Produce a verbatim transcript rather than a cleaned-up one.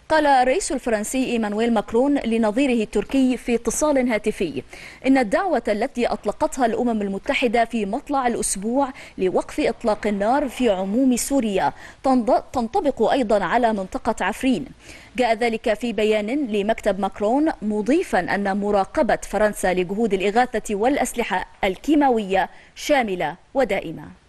قال الرئيس الفرنسي إيمانويل ماكرون لنظيره التركي في اتصال هاتفي إن الدعوة التي أطلقتها الأمم المتحدة في مطلع الأسبوع لوقف إطلاق النار في عموم سوريا تنطبق أيضا على منطقة عفرين. جاء ذلك في بيان لمكتب ماكرون مضيفا أن مراقبة فرنسا لجهود الإغاثة والأسلحة الكيماوية شاملة ودائمة.